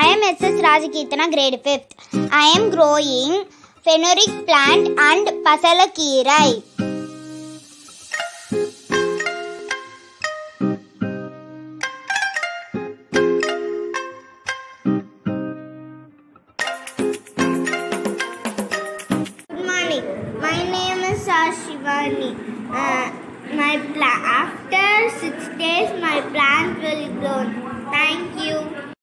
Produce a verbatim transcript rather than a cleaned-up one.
am S S Rajakirtana, grade fifth. I am growing fenugreek plant and pasalakeerai. Good morning. My name is Shivani. Uh, my pla- after six days, my plant will grow. Thank you.